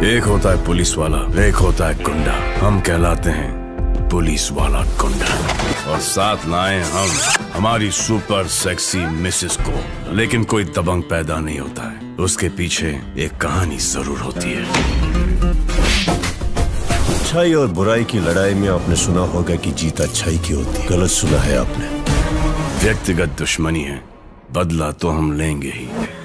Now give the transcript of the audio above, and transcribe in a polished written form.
एक होता है पुलिस वाला, एक होता है गुंडा। हम कहलाते हैं पुलिस वाला गुंडा। और साथ लाए हम हमारी सुपर सेक्सी मिसेस को। लेकिन कोई दबंग पैदा नहीं होता है, उसके पीछे एक कहानी जरूर होती है। अच्छाई और बुराई की लड़ाई में आपने सुना होगा कि जीत अच्छाई की होती। गलत सुना है आपने। व्यक्तिगत दुश्मनी है, बदला तो हम लेंगे ही।